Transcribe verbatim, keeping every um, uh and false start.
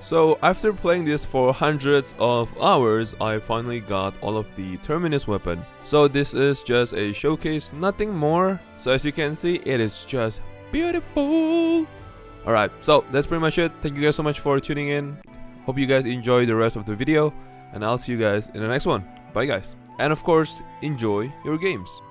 So after playing this for hundreds of hours, I finally got all of the Terminus weapon. So this is just a showcase, nothing more. So as you can see, it is just beautiful. Alright, so that's pretty much it. Thank you guys so much for tuning in. Hope you guys enjoy the rest of the video, and I'll see you guys in the next one. Bye guys. And of course, enjoy your games.